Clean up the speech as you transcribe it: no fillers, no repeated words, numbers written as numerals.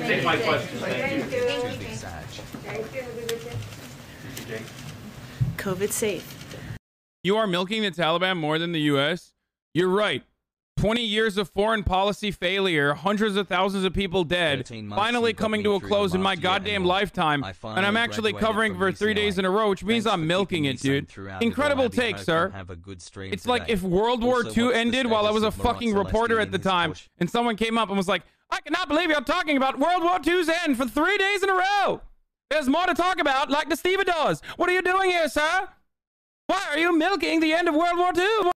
Take my question. Thank you. COVID safe. You are milking the Taliban more than the U.S.? You're right. 20 years of foreign policy failure, hundreds of thousands of people dead, finally coming to a close in my goddamn lifetime, and I'm actually covering for 3 days in a row, which means I'm milking it, dude. Incredible take, sir. It's like if World War II ended while I was a fucking reporter at the time, and someone came up and was like, I cannot believe you're talking about World War II's end for 3 days in a row. There's more to talk about, like the stevedores. What are you doing here, sir? Why are you milking the end of World War II?